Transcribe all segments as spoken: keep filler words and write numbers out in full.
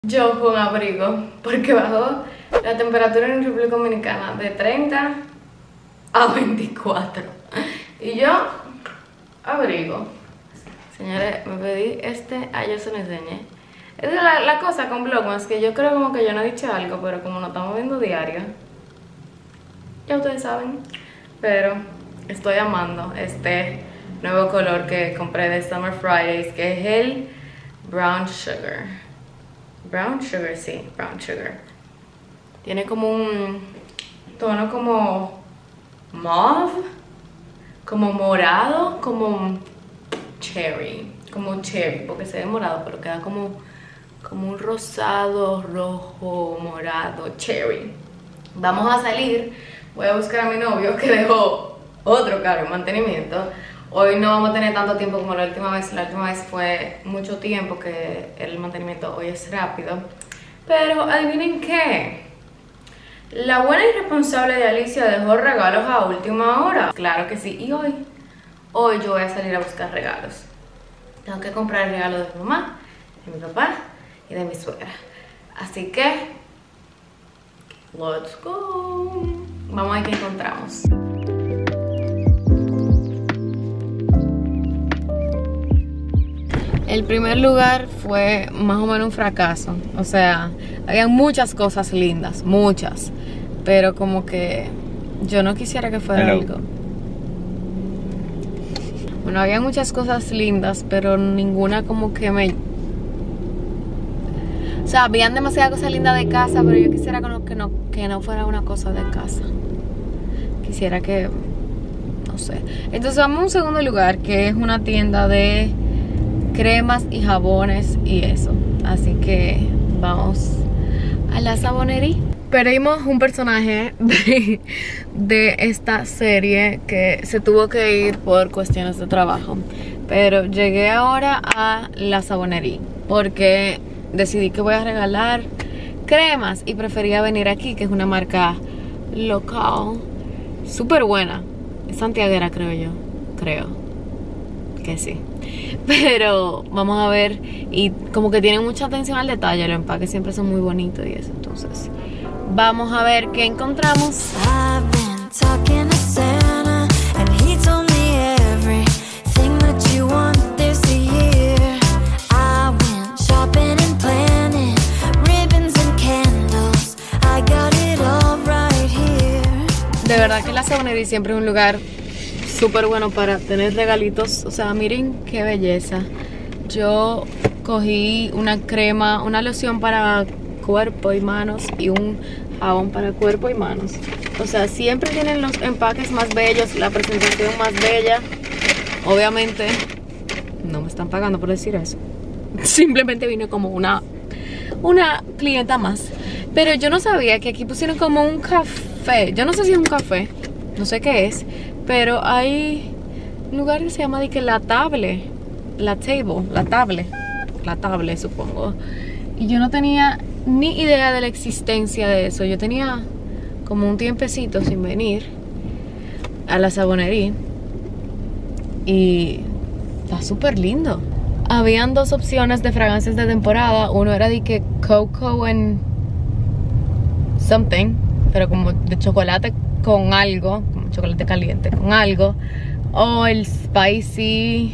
Yo con abrigo, porque bajó la temperatura en República Dominicana de treinta a veinticuatro. Y yo, abrigo. Señores, me pedí este, ayer se lo enseñé. Es la, la cosa con Vlogmas, que yo creo como que yo no he dicho algo, pero como no estamos viendo diario, ya ustedes saben. Pero estoy amando este nuevo color que compré de Summer Fridays, que es el Brown Sugar. Brown Sugar, sí, Brown Sugar. Tiene como un tono como mauve, como morado, como cherry, como cherry, porque se ve morado, pero queda como, como un rosado, rojo, morado, cherry. Vamos a salir, voy a buscar a mi novio que dejó otro carro en mantenimiento. Hoy no vamos a tener tanto tiempo como la última vez. La última vez fue mucho tiempo que el mantenimiento, hoy es rápido. Pero adivinen qué, la buena y responsable de Alicia dejó regalos a última hora. Claro que sí, y hoy, hoy yo voy a salir a buscar regalos. Tengo que comprar el regalo de mi mamá, de mi papá y de mi suegra. Así que, let's go. Vamos a ver qué encontramos. El primer lugar fue más o menos un fracaso. O sea, había muchas cosas lindas, muchas. Pero como que yo no quisiera que fuera Hello. algo. Bueno, había muchas cosas lindas, pero ninguna como que me... O sea, habían demasiadas cosas lindas de casa, pero yo quisiera que no, que no, que no fuera una cosa de casa. Quisiera que... no sé. Entonces vamos a un segundo lugar, que es una tienda de cremas y jabones y eso. Así que vamos a la sabonería. Perdimos un personaje de, de esta serie que se tuvo que ir por cuestiones de trabajo. Pero llegué ahora a la sabonería porque decidí que voy a regalar cremas y prefería venir aquí, que es una marca local súper buena. Es santiaguera, creo yo. Creo que sí. Pero vamos a ver, y como que tienen mucha atención al detalle, los empaques siempre son muy bonitos y eso. Entonces vamos a ver qué encontramos. De verdad que la sabonería siempre es un lugar súper bueno para tener regalitos. O sea, miren qué belleza. Yo cogí una crema, una loción para cuerpo y manos y un jabón para cuerpo y manos. O sea, siempre tienen los empaques más bellos, la presentación más bella. Obviamente no me están pagando por decir eso. Simplemente vine como una una clienta más. Pero yo no sabía que aquí pusieron como un café. Yo no sé si es un café, no sé qué es, pero hay un lugar que se llama de que la table, la table, la table, la table supongo. Y yo no tenía ni idea de la existencia de eso. Yo tenía como un tiempecito sin venir a la sabonería y está súper lindo. Habían dos opciones de fragancias de temporada. Uno era de que cocoa and something, pero como de chocolate con algo, como chocolate caliente con algo, o el spicy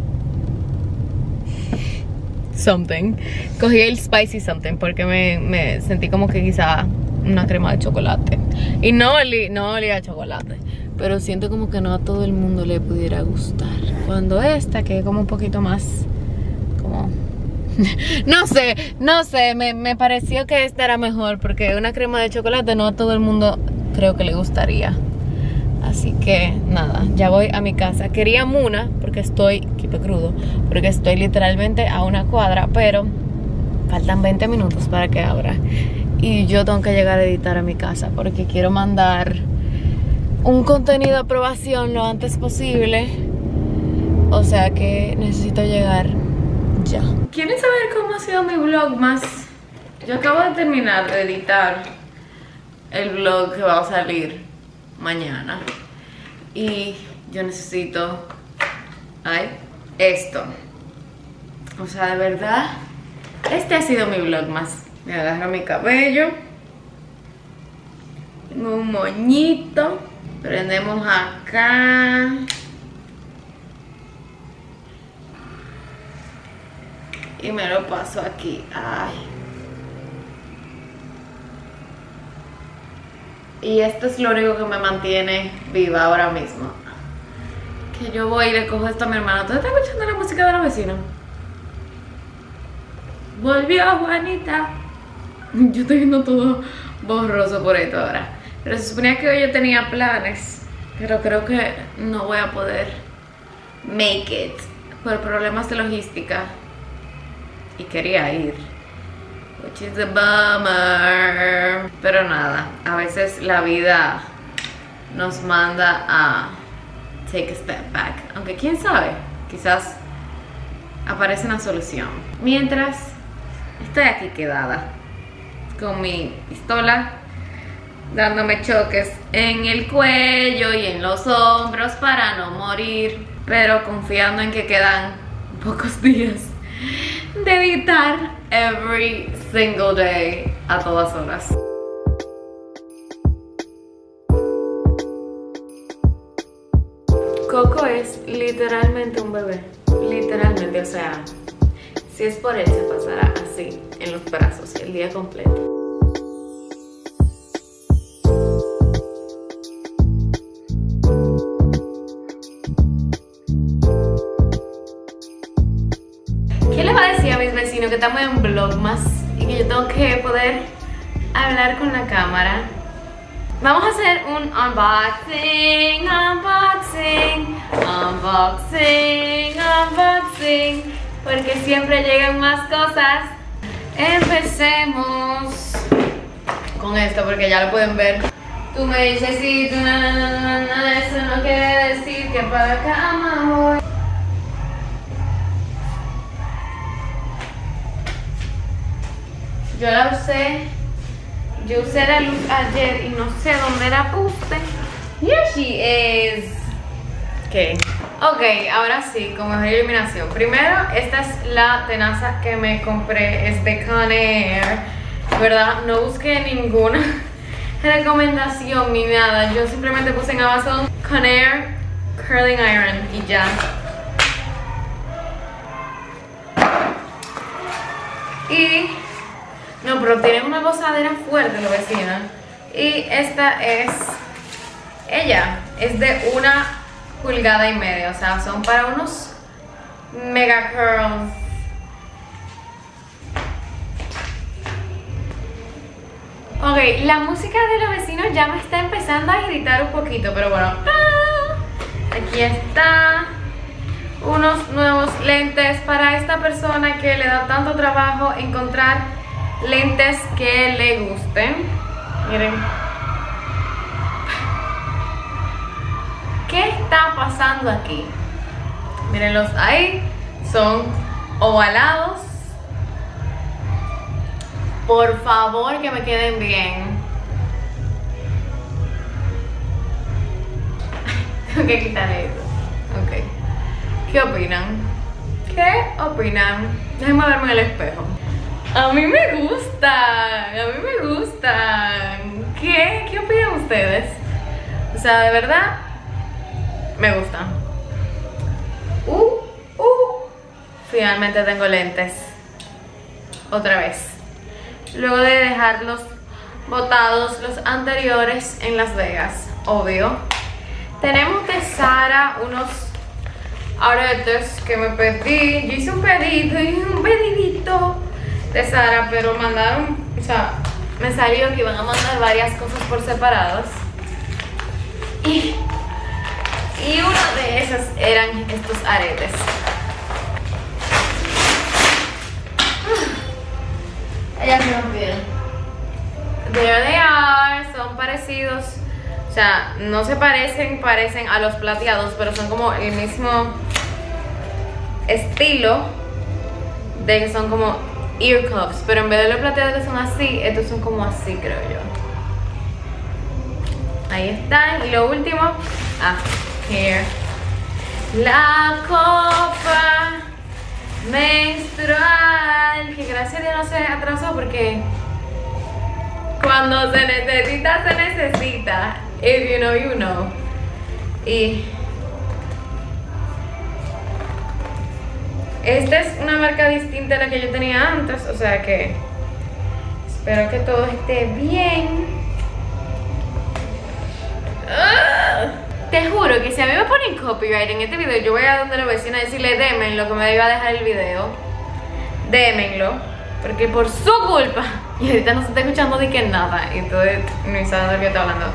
something. Cogí el spicy something porque me, me sentí como que quizá una crema de chocolate y no olía, no olía a chocolate, pero siento como que no a todo el mundo le pudiera gustar. Cuando esta que es como un poquito más como no sé, no sé, me, me pareció que esta era mejor porque una crema de chocolate no a todo el mundo creo que le gustaría. Así que nada, ya voy a mi casa. Quería Muna porque estoy, kipe crudo, porque estoy literalmente a una cuadra, pero faltan veinte minutos para que abra. Y yo tengo que llegar a editar a mi casa porque quiero mandar un contenido de aprobación lo antes posible. O sea que necesito llegar ya. ¿Quieren saber cómo ha sido mi vlog más? Yo acabo de terminar de editar el vlog que va a salir mañana y yo necesito ay, esto. O sea, de verdad Este ha sido mi vlog más. Me agarro mi cabello. Tengo un moñito. Prendemos acá. Y me lo paso aquí. Ay. Y esto es lo único que me mantiene viva ahora mismo. Que yo voy y le cojo esto a mi hermano. ¿Tú estás escuchando la música de los vecinos? Volvió Juanita. Yo estoy viendo todo borroso por esto ahora. Pero se suponía que hoy yo tenía planes, pero creo que no voy a poder make it por problemas de logística. Y quería ir, which is a bummer. Pero nada, a veces la vida nos manda a take a step back. Aunque quién sabe, quizás aparece una solución. Mientras estoy aquí quedada con mi pistola, dándome choques en el cuello y en los hombros para no morir, pero confiando en que quedan pocos días de editar every single day a todas horas. Coco es literalmente un bebé, literalmente, o sea, si es por él se pasará así en los brazos el día completo. ¿Qué les va a decir a mis vecinos que estamos en Vlogmas y que yo tengo que poder hablar con la cámara? Vamos a hacer un unboxing, unboxing, unboxing, unboxing, porque siempre llegan más cosas. Empecemos con esto porque ya lo pueden ver. Tú me dices sí, tú na, na, na, na, na, eso no quiere decir que para la cama voy. Yo la usé, yo usé la luz ayer y no sé dónde la puse. Here she is. Ok, ok, ahora sí, con mejor iluminación. Primero, esta es la tenaza que me compré, es de Conair, ¿verdad? No busqué ninguna recomendación ni nada. Yo simplemente puse en Amazon Conair Curling Iron y ya. Y no, pero tiene una gozadera fuerte la vecina. Y esta es ella, es de una pulgada y media, o sea, son para unos mega curls. Ok, la música de los vecinos ya me está empezando a irritar un poquito, pero bueno. Aquí está. Unos nuevos lentes para esta persona que le da tanto trabajo encontrar lentes que le gusten. Miren. ¿Qué está pasando aquí? Mírenlos ahí. Son ovalados. Por favor que me queden bien. Tengo que quitarle eso. Ok. ¿Qué opinan? ¿Qué opinan? Déjenme verme en el espejo. A mí me gustan, a mí me gustan. ¿Qué? ¿Qué opinan ustedes? O sea, de verdad, me gustan. Uh, uh. Finalmente tengo lentes. Otra vez. Luego de dejarlos botados los anteriores en Las Vegas, obvio. Tenemos de Zara unos aretes que me pedí. Yo hice un pedido, un pedidito de Zara, pero mandaron, o sea, me salió que iban a mandar varias cosas por separados. Y, y una de esas eran estos aretes. Ellas me rompieron. There they are, son parecidos, o sea, no se parecen, parecen a los plateados, pero son como el mismo estilo de que son como ear cuffs, pero en vez de los plateados que son así, estos son como así, creo yo. Ahí están. Y lo último, ah, here, la copa menstrual, que gracias a Dios no se atrasó porque cuando se necesita, se necesita. If you know, you know. Y esta es una marca distinta a la que yo tenía antes, o sea que espero que todo esté bien. ¡Ah! Te juro que si a mí me ponen copyright en este video, yo voy a donde la vecina a decirle démenlo, que me iba a dejar el video. Démenlo, porque por su culpa. Y ahorita no se está escuchando de que nada, y entonces no sabe de qué está hablando.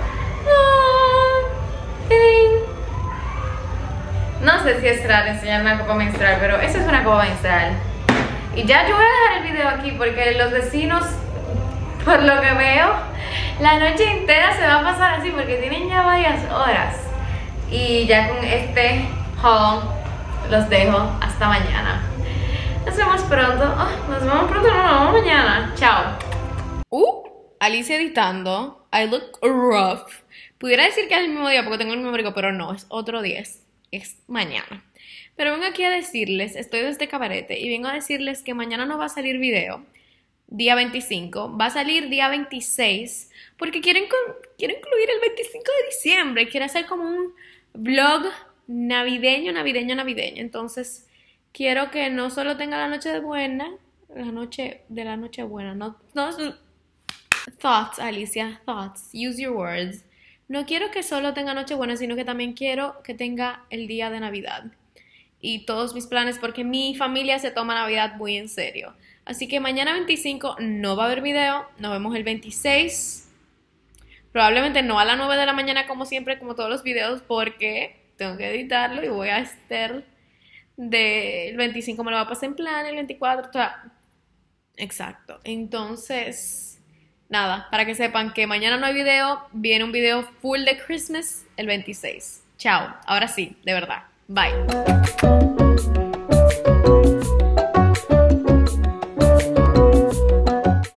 No sé si es raro enseñar una copa menstrual, pero esa es una copa menstrual. Y ya yo voy a dejar el video aquí porque los vecinos, por lo que veo, la noche entera se va a pasar así porque tienen ya varias horas. Y ya con este haul los dejo hasta mañana. Nos vemos pronto. Oh, nos vemos pronto, no, nos vemos mañana. Chao. Uh, Alicia editando. I look rough. Pudiera decir que es el mismo día porque tengo el mismo abrigo, pero no, es otro día. Es mañana. Pero vengo aquí a decirles, estoy desde Cabarete y vengo a decirles que mañana no va a salir video día veinticinco, va a salir día veintiséis porque quieren, quiero incluir el veinticinco de diciembre, quiero hacer como un vlog navideño, navideño, navideño. Entonces quiero que no solo tenga la noche de buena, la noche de la noche buena, no, no thoughts, Alicia, thoughts, use your words. No quiero que solo tenga Nochebuena, sino que también quiero que tenga el día de Navidad. Y todos mis planes, porque mi familia se toma Navidad muy en serio. Así que mañana veinticinco no va a haber video. Nos vemos el veintiséis. Probablemente no a las nueve de la mañana como siempre, como todos los videos, porque tengo que editarlo y voy a estar del veinticinco me lo va a pasar en plan, el veinticuatro, o sea, exacto. Entonces... nada, para que sepan que mañana no hay video, viene un video full de Christmas el veintiséis. Chao, ahora sí, de verdad. Bye.